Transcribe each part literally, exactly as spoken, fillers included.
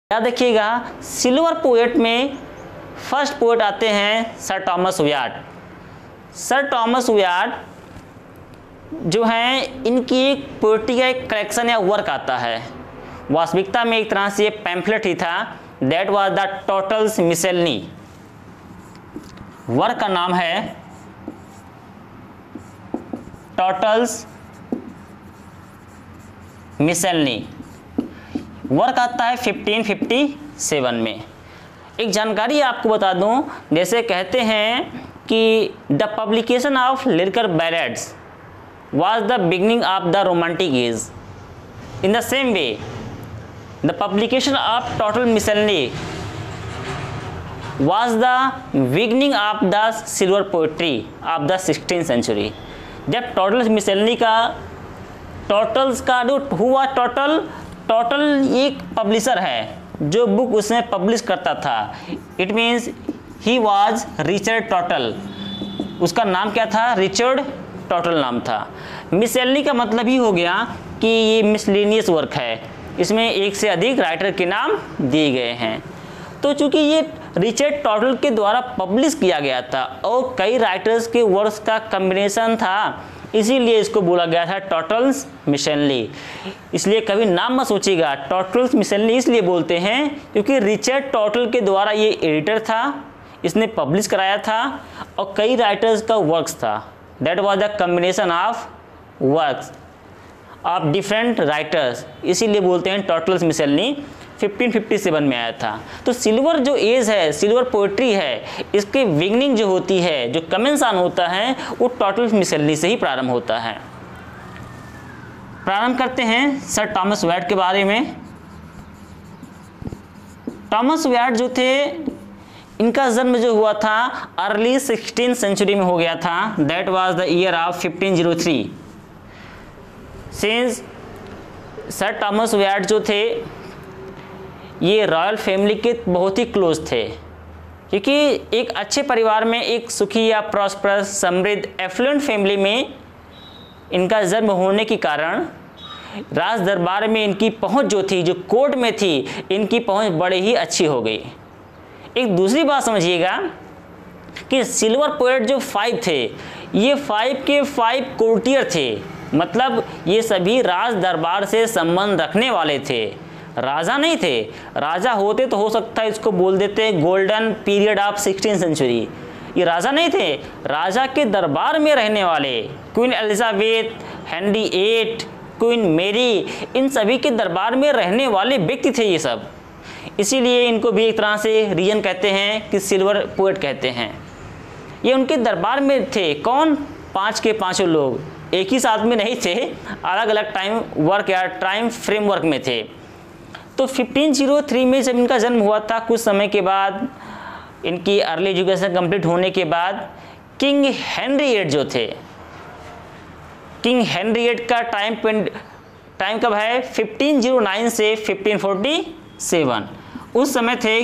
याद रखिएगा, silver poet में फर्स्ट पोएट आते हैं sir Thomas Wyatt. Sir Thomas Wyatt जो हैं, इनकी एक पोएट्री का एक कलेक्शन या वर्क आता है। वास्तविकता में एक तरह से ये पैम्फलेट ही था, that was the Tottel's miscellany. Work का नाम है टोटल्स मिसेलनी। वर्क आता है फिफ्टीन फिफ्टी सेवन में। एक जानकारी आपको बता दूं, जैसे कहते हैं कि the publication of lyrical ballads was the beginning of the romantic age. In the same way the publication of Tottel miscellany was the beginning of the silver poetry of the sixteen century. जब Tottel miscellany का Tottel's का जो हुआ total total एक publisher है जो book उसने publish करता था। It means he was Richard Tottel. उसका नाम क्या था? रिचर्ड टोटल नाम था। मिसेलनी का मतलब ही हो गया कि ये मिसलेनियस वर्क है, इसमें एक से अधिक राइटर के नाम दिए गए हैं। तो चूंकि ये रिचर्ड टोटल के द्वारा पब्लिश किया गया था और कई राइटर्स के वर्क्स का कम्बिनेशन था, इसीलिए इसको बोला गया था टोटल्स मिसेलनी। इसलिए कभी नाम मत सोचिएगा, टोटल्स मिसेलनी इसलिए बोलते हैं क्योंकि रिचर्ड टोटल के द्वारा ये एडिटर था, इसने पब्लिश कराया था और कई राइटर्स का वर्क्स था। That was the combination of works of different writers, इसीलिए बोलते हैं Tottel's miscellany. Fifteen fifty seven में आया था। तो सिल्वर जो एज है, सिल्वर पोएट्री है, इसके बिगनिंग जो होती है, जो कमेंसान होता है, वो टोटल मिसेलनी से ही प्रारंभ होता है। प्रारंभ करते हैं सर थॉमस व्याट के बारे में। थॉमस व्याट जो थे, इनका जन्म जो हुआ था अर्ली सिक्सटीन सेंचुरी में हो गया था। That was the year of fifteen O three. Since sir Thomas Wyatt जो थे, ये रॉयल फैमिली के बहुत ही क्लोज थे, क्योंकि एक अच्छे परिवार में, एक सुखी या प्रॉस्परस समृद्ध एफ्लुएंट फैमिली में इनका जन्म होने के कारण राज दरबार में इनकी पहुंच जो थी, जो कोर्ट में थी, इनकी पहुंच बड़ी ही अच्छी हो गई। एक दूसरी बात समझिएगा कि सिल्वर पोएट जो फाइव थे, ये फाइव के फाइव कोर्टियर थे, मतलब ये सभी राज दरबार से संबंध रखने वाले थे, राजा नहीं थे। राजा होते तो हो सकता है इसको बोल देते golden period of sixteen century. ये राजा नहीं थे, राजा के दरबार में रहने वाले queen Elizabeth, Henry eight, queen Mary, इन सभी के दरबार में रहने वाले व्यक्ति थे ये सब। इसीलिए इनको भी एक तरह से रीजन कहते हैं कि सिल्वर पोएट कहते हैं। ये उनके दरबार में थे कौन? पाँच के पाँचों लोग एक ही साथ में नहीं थे, अलग अलग टाइम वर्क या टाइम फ्रेमवर्क में थे। तो फिफ्टीन ओ थ्री में जब इनका जन्म हुआ था, कुछ समय के बाद इनकी अर्ली एजुकेशन कंप्लीट होने के बाद किंग हेनरी एट जो थे, किंग हेनरी एट का टाइम टाइम कब है? फिफ्टीन ओ नाइन से फिफ्टीन फोर्टी सेवन। उस समय थे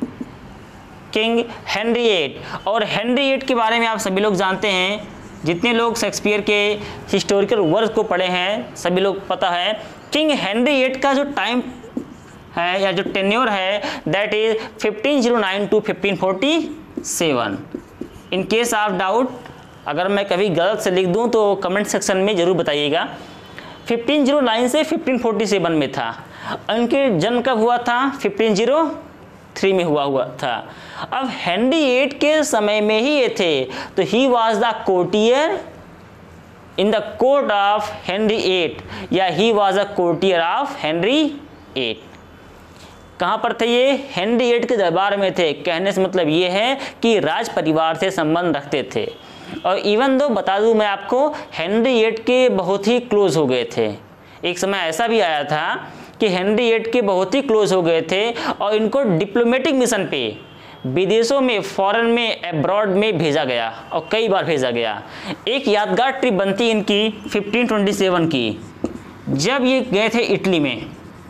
किंग हेनरी एट। और हेनरी एट के बारे में आप सभी लोग जानते हैं, जितने लोग शेक्सपियर के हिस्टोरिकल वर्क को पढ़े हैं सभी लोग पता है, किंग हेनरी एट का जो टाइम है या जो टेन्योर है, that is fifteen O nine to fifteen forty seven. In case of doubt, अगर मैं कभी गलत से लिख दूं तो कमेंट सेक्शन में जरूर बताइएगा। फिफ्टीन ओ नाइन से फिफ्टीन फोर्टी सेवन में था। उनके जन्म कब हुआ था? फिफ्टीन ओ थ्री में हुआ हुआ था। अब हेनरी एट के समय में ही ये थे, तो he was the courtier in the court of Henry eight, या he was a courtier of Henry eight. कहाँ पर थे ये? हेनरी एट के दरबार में थे। कहने से मतलब ये है कि राज परिवार से संबंध रखते थे। और इवन दो बता दूं मैं आपको, हेनरी एट के बहुत ही क्लोज हो गए थे। एक समय ऐसा भी आया था कि हेनरी एट के बहुत ही क्लोज हो गए थे और इनको डिप्लोमेटिक मिशन पे विदेशों में, फॉरेन में, अब्रॉड में भेजा गया और कई बार भेजा गया। एक यादगार ट्रिप बनती इनकी फिफ्टीन ट्वेंटी सेवन की, जब ये गए थे इटली में।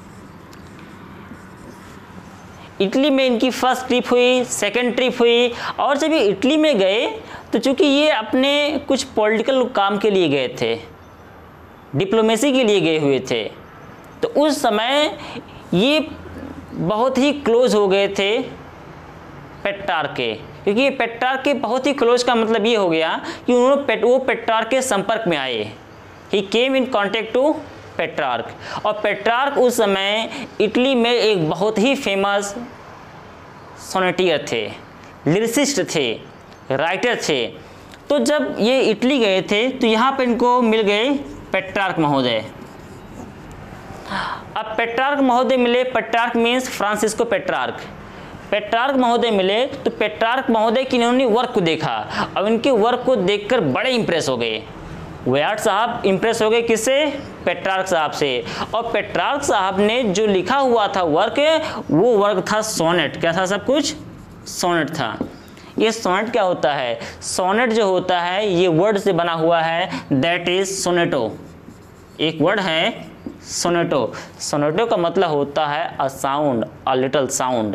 इटली में इनकी फर्स्ट ट्रिप हुई, सेकंड ट्रिप हुई। और जब ये इटली में गए तो चूंकि ये अपने कुछ पॉलिटिकल काम के लिए गए थे, डिप्लोमेसी के लिए गए हुए थे, तो उस समय ये बहुत ही क्लोज हो गए थे पेट्रार्क के, क्योंकि पेट्रार्क के बहुत ही क्लोज का मतलब ये हो गया कि उन्होंने वो पेट्रार्क के संपर्क में आए। He came in contact to Petrarch. और पेट्रार्क उस समय इटली में एक बहुत ही फेमस सोनेटियर थे, लिरिसिस्ट थे, राइटर थे। तो जब ये इटली गए थे तो यहाँ पे इनको मिल गए पेट्रार्क महोदय। अब पेट्रार्क महोदय मिले, Petrarch means Francesco Petrarch. Petrarch महोदय मिले तो पेट्रार्क महोदय की इन्होंने वर्क को देखा। अब इनके वर्क को देखकर बड़े इंप्रेस हो गए। व्याट साहब इंप्रेस हो गए किससे? पेट्रार्क साहब से। और पेट्रार्क साहब ने जो लिखा हुआ था वर्क, वो वर्क था सोनेट। क्या था? सब कुछ सोनेट था। ये सोनेट क्या होता है? सोनेट जो होता है ये वर्ड से बना हुआ है, दैट इज सोनेटो। एक वर्ड है सोनेटो। सोनेटो का मतलब होता है a sound, a little sound.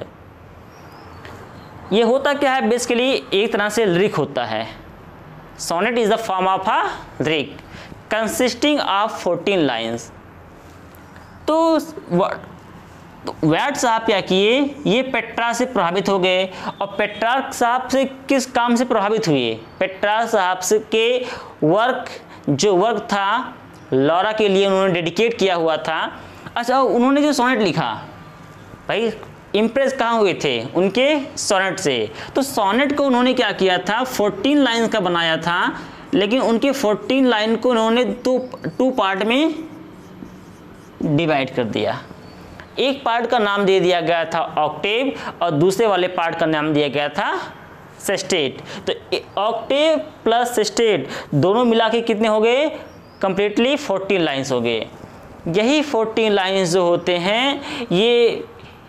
ये होता क्या है? बेसिकली एक तरह से लिरिक होता है। Sonnet is the form of a lyric consisting of fourteen lines. तो व्याट साहब क्या किए? ये पेट्रा से प्रभावित हो गए। और पेट्रार्क साहब से किस काम से प्रभावित हुए? पेट्रार्क साहब से के वर्क, जो वर्क था लॉरा के लिए उन्होंने डेडिकेट किया हुआ था। अच्छा, उन्होंने जो सोनेट लिखा, भाई इम्प्रेस कहाँ हुए थे? उनके सोनेट से। तो सोनेट को उन्होंने क्या किया था? फोर्टीन लाइन का बनाया था, लेकिन उनके फोर्टीन लाइन को उन्होंने टू टू पार्ट में डिवाइड कर दिया। एक पार्ट का नाम दे दिया गया था ऑक्टेव और दूसरे वाले पार्ट का नाम दिया गया था सेस्टेट। तो ऑक्टेव प्लस सेस्टेट दोनों मिला के कितने हो गए? कंप्लीटली फोर्टीन लाइन्स हो गए। यही फोर्टीन लाइन्स जो होते हैं, ये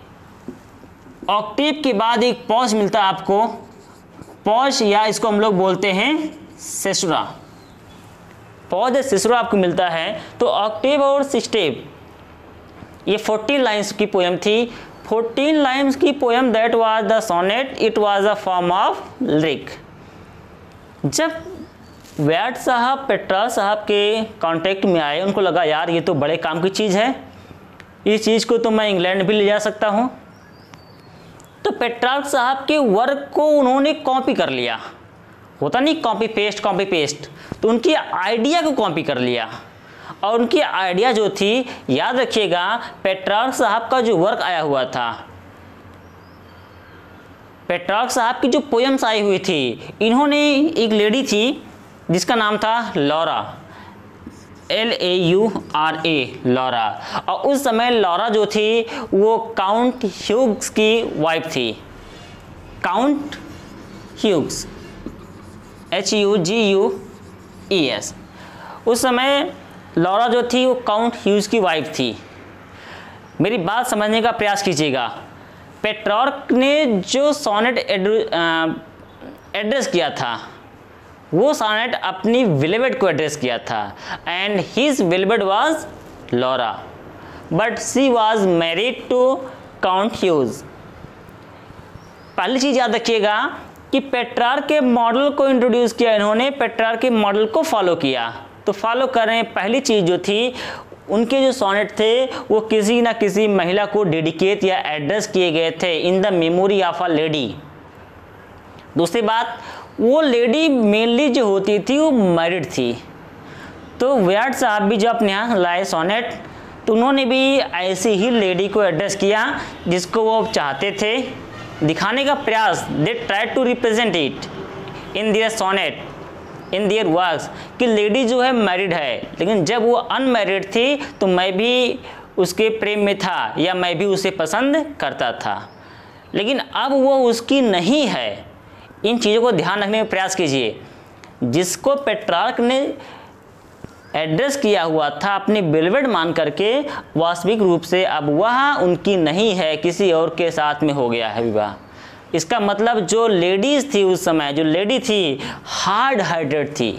ऑक्टेव के बाद एक पॉज मिलता है आपको, पॉज या इसको हम लोग बोलते हैं सेसुरा। पॉज या सेसुरा आपको मिलता है। तो ऑक्टेव और सिस्टेव ये फोर्टीन लाइन्स की पोएम थी। फोर्टीन लाइन्स की poem that was the sonnet, it was a form of lyric. जब व्याट साहब पेट्रार्क साहब के कांटेक्ट में आए, उनको लगा यार ये तो बड़े काम की चीज़ है, इस चीज़ को तो मैं इंग्लैंड भी ले जा सकता हूँ। तो पेट्रार्क साहब के वर्क को उन्होंने कॉपी कर लिया। होता नहीं कॉपी पेस्ट कॉपी पेस्ट, तो उनकी आइडिया को कॉपी कर लिया। और उनकी आइडिया जो थी, याद रखिएगा, पेट्रार्क साहब का जो वर्क आया हुआ था, पेट्रार्क साहब की जो पोएम्स आई हुई थी, इन्होंने एक लेडी थी जिसका नाम था Laura, L A U R A, Laura. और उस समय लॉरा जो थी वो काउंट ह्यूग्स की वाइफ थी। Count Hughes, H U G U E S. उस समय लॉरा जो थी वो काउंट ह्यूज की वाइफ थी। मेरी बात समझने का प्रयास कीजिएगा। पेट्रार्क ने जो सोनेट एड्रेस किया था, वो सोनेट अपनी बिलीवेड को एड्रेस किया था, and his beloved was Laura, but she was married to count Hughes. पहली चीज़ याद रखिएगा कि पेट्रार्क के मॉडल को इंट्रोड्यूस किया इन्होंने, पेट्रार्क के मॉडल को फॉलो किया। तो फॉलो कर रहे हैं। पहली चीज़ जो थी, उनके जो सोनेट थे वो किसी ना किसी महिला को डेडिकेट या एड्रेस किए गए थे, in the memory of a lady. दूसरी बात, वो लेडी मेनली जो होती थी वो मैरिड थी। तो व्याट साहब भी जब अपने यहाँ लाए सोनेट, तो उन्होंने भी ऐसी ही लेडी को एड्रेस किया जिसको वो चाहते थे दिखाने का प्रयास। They try to represent it in their sonnet, in their works, कि लेडी जो है मैरिड है, लेकिन जब वो अनमैरिड थी तो मैं भी उसके प्रेम में था या मैं भी उसे पसंद करता था, लेकिन अब वो उसकी नहीं है। इन चीज़ों को ध्यान रखने का प्रयास कीजिए। जिसको पेट्रार्क ने एड्रेस किया हुआ था अपनी बिलीवेड मान करके, वास्तविक रूप से अब वह उनकी नहीं है, किसी और के साथ में हो गया है विवाह। इसका मतलब जो लेडीज थी उस समय, जो लेडी थी हार्ड हार्टेड थी।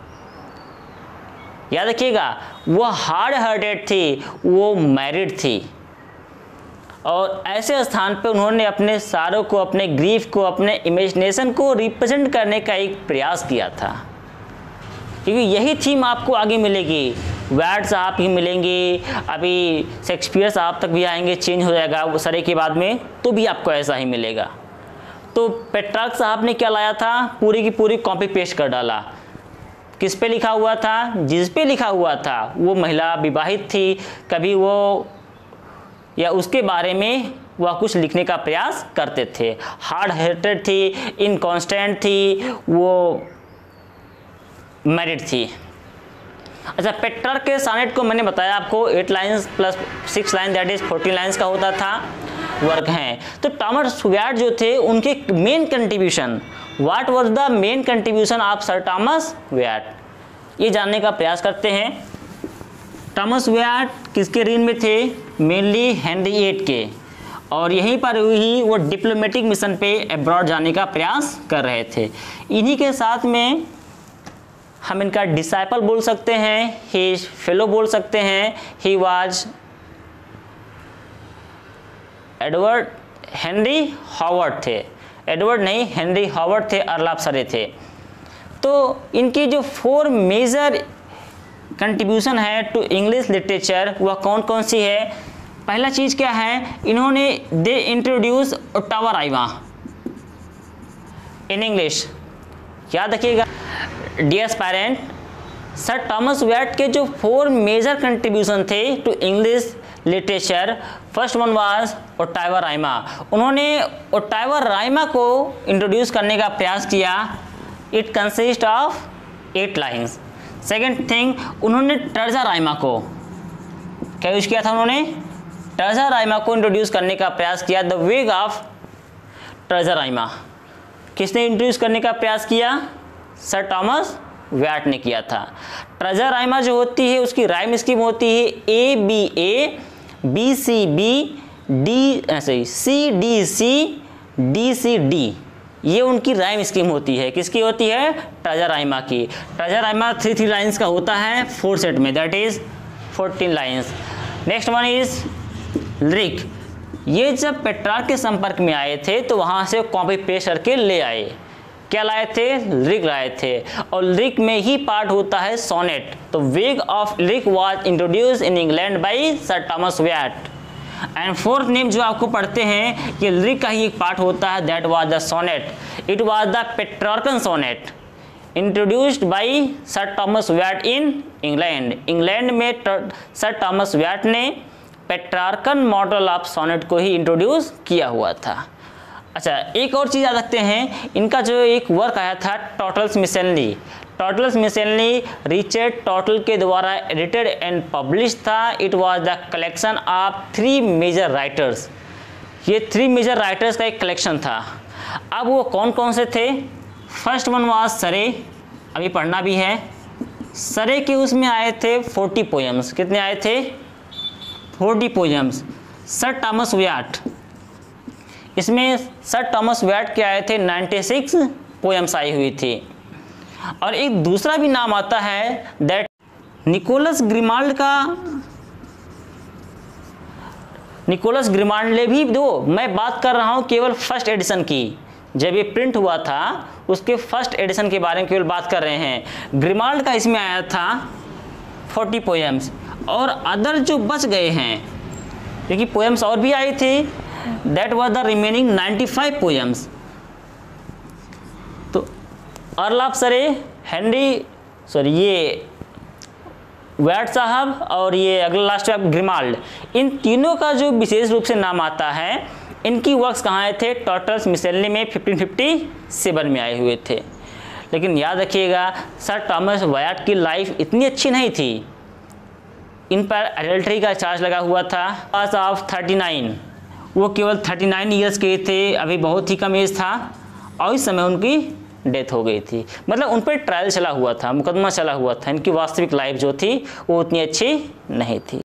याद रखिएगा, वो हार्ड हार्टेड थी, वो मैरिड थी। और ऐसे स्थान पे उन्होंने अपने सारों को, अपने ग्रीफ को, अपने इमेजिनेशन को रिप्रेजेंट करने का एक प्रयास किया था, क्योंकि यही थीम आपको आगे मिलेगी। वैट साहब ही मिलेंगे, अभी शेक्सपियर साहब तक भी आएंगे, चेंज हो जाएगा वो सरे के बाद में, तो भी आपको ऐसा ही मिलेगा। तो पेट्रार्क साहब ने क्या लाया था, पूरी की पूरी कॉपी पेस्ट कर डाला। किस पे लिखा हुआ था, जिस पे लिखा हुआ था वो महिला विवाहित थी, कभी वो या उसके बारे में वह कुछ लिखने का प्रयास करते थे। हार्ड हार्टेड थी, इनकॉन्स्टेंट थी, वो मैरिड थी। अच्छा, पेट्रार्क के सॉनेट को मैंने बताया आपको eight lines plus six line that is fourteen lines का होता था वर्क हैं। तो टॉमस वैट जो थे उनके main contribution, what was the main contribution of sir Thomas Wyatt, ये जानने का प्रयास करते हैं। टॉमस वैट किसके रीन में थे, मेनली हेनरी एट के, और यहीं पर ही वो डिप्लोमेटिक मिशन पे अब्रॉड जाने का प्रयास कर रहे थे। इन्हीं के साथ में हम इनका डिसाइपल बोल सकते हैं, ही फेलो बोल सकते हैं। He was Edward Henry Howard थे, एडवर्ड नहीं हेनरी हॉवर्ड थे, अर्ल ऑफ सरे थे। तो इनकी जो फोर मेजर कंट्रीब्यूशन है टू इंग्लिश लिटरेचर वह कौन कौन सी है। पहला चीज़ क्या है, इन्होंने they introduce ottava rima in English. याद रखिएगा dear parent, sir Thomas Wyatt के जो फोर मेजर कंट्रीब्यूशन थे to English literature, first one was ottava rima. उन्होंने ओट्टावा राइमा को इंट्रोड्यूस करने का प्रयास किया। It consist of eight lines. Second thing, उन्होंने टर्जा राइमा को क्या यूज किया था, उन्होंने टर्जा राइमा को इंट्रोड्यूस करने का प्रयास किया। द वेग ऑफ टर्जा राइमा किसने इंट्रोड्यूस करने का प्रयास किया, सर टॉमस वैट ने किया था। टर्जा राइमा जो होती है उसकी राइम स्कीम होती है A B A, B C B, D sorry C D C, D C D, ये उनकी राइम स्कीम होती है। किसकी होती है, टर्जा राइमा की। Terza rima three three lines का होता है फोर सेट में, that is fourteen lines. Next one is lyric. ये जब पेट्रार्क के संपर्क में आए थे तो वहाँ से कॉपी पेस्ट करके ले आए। क्या लाए थे, लिरिक लाए थे, और लिरिक में ही पार्ट होता है सोनेट। तो vogue of lyric was introduce in England by sir Thomas Wyatt. And fourth name जो आपको पढ़ते हैं ये लिरिक का ही एक पार्ट होता है, that was the sonnet. It was the Petrarchan sonnet introduced by sir Thomas Wyatt in England. England में सर टॉमस वैट ने पेट्रार्कन मॉडल ऑफ सोनेट को ही इंट्रोड्यूस किया हुआ था। अच्छा, एक और चीज़ याद रखते हैं, इनका जो एक वर्क आया था टॉटल्स मिसेलनी। टॉटल्स मिसेलनी रिचर्ड टॉटल के द्वारा एडिटेड एंड पब्लिश था। It was the collection of three major writers. ये थ्री मेजर राइटर्स का एक कलेक्शन था। अब वो कौन कौन से थे, फर्स्ट वन वाज सरे, अभी पढ़ना भी है। सरे के उसमें आए थे फोर्टी पोएम्स। कितने आए थे, forty poems. Sir Thomas Wyatt, इसमें सर टॉमस वैट के आए थे नाइन्टी सिक्स पोएम्स आई हुई थी। और एक दूसरा भी नाम आता है दैट निकोलस ग्रिमाल्ड का। निकोलस ग्रिमाल्ड ने भी, दो मैं बात कर रहा हूँ केवल फर्स्ट एडिशन की, जब ये प्रिंट हुआ था उसके फर्स्ट एडिशन के बारे में केवल बात कर रहे हैं। ग्रिमाल्ड का इसमें आया था फोर्टी पोएम्स, और अदर जो बच गए हैं क्योंकि पोएम्स और भी आई थी, that was the remaining ninety five poems. तो earl of Surrey, Henry Surrey ये वैट साहब, और ये अगला लास्ट है ग्रिमाल्ड, इन तीनों का जो विशेष रूप से नाम आता है, इनकी वर्क्स कहाँ आए थे, टॉटल्स मिसेलनी में फिफ्टीन फिफ्टी सेवन में आए हुए थे। लेकिन याद रखिएगा सर टॉमस वैट की लाइफ इतनी अच्छी नहीं थी, इन पर एडल्ट्री का चार्ज लगा हुआ था। पास ऑफ थर्टी नाइन, वो केवल थर्टी नाइन ईयर्स के थे, अभी बहुत ही कम एज था, और इस समय उनकी डेथ हो गई थी। मतलब उन पर ट्रायल चला हुआ था, मुकदमा चला हुआ था। इनकी वास्तविक लाइफ जो थी वो उतनी अच्छी नहीं थी।